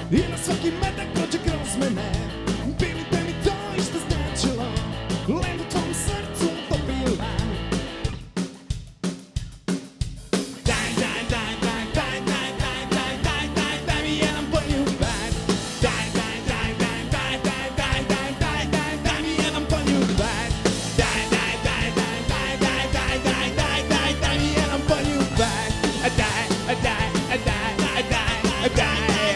I na svaki metak prođe kroz mene. Bili mi to i što značilo, led u tvom srcu topila. Daj, daj, daj, daj, daj, daj, daj, daj, daj, daj, daj mi jedan poljubak. Daj, daj, daj, daj, daj, daj, daj, daj, daj, daj, daj mi jedan poljubak. Daj, daj, daj, daj, daj, daj, daj, daj, daj, daj, daj mi jedan poljubak. Daj, daj, daj, daj, daj, daj.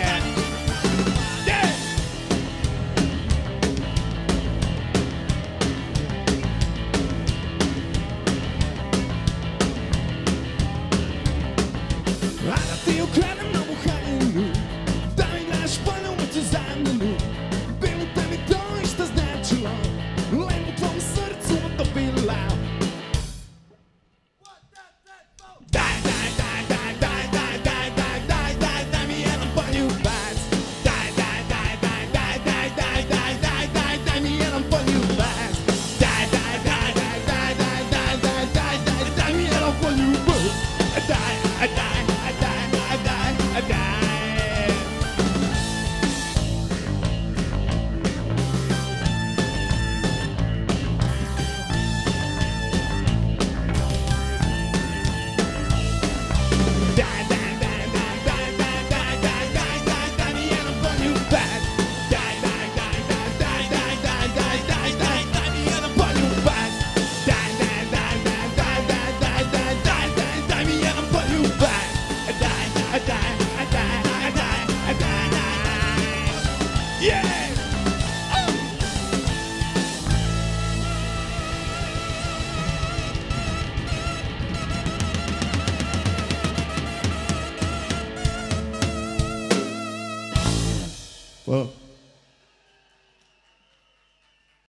A da ti ukradem novu haljinu, da mi gledaš poljubicu zamljenu. Bilo tebi to i šta značilo, led u tvom srcu utopila. Daj, daj, daj, daj, daj, daj, daj, daj, daj, daj, daj mi jedan poljubac. Daj, daj, daj, daj, daj, daj, daj, daj, daj, daj, daj mi jedan poljubac. Daj, daj, daj, daj, daj, daj, daj, daj, daj, daj, daj mi jedan poljubac. Daj, daj, daj, daj, daj, daj. Well.